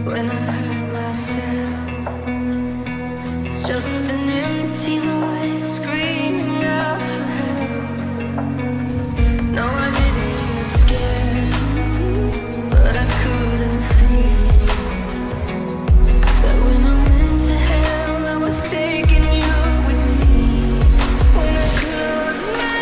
when I hurt myself. It's just an empty voice screaming out for help. No, I didn't mean to scare you, but I couldn't see that when I went to hell, I was taking you with me. When I close my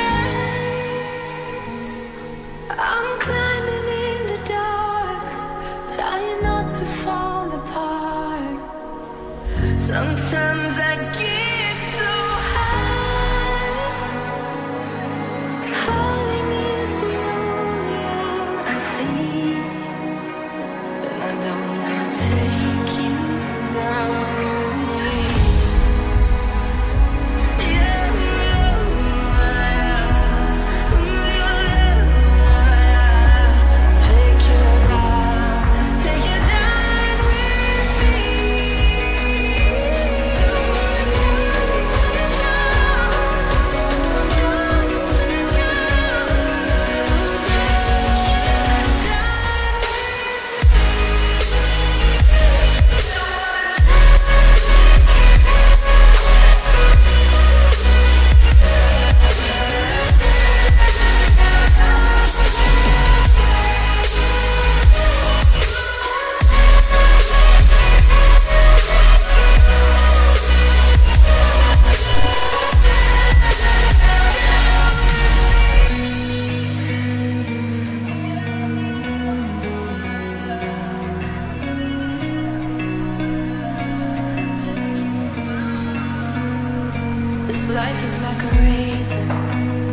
eyes, I'm climbing in the dark, trying not to fall apart. Sometimes I get so high, falling is the only out I see, and I don't want to take you down with me. Take you down with me. This life is like a razor,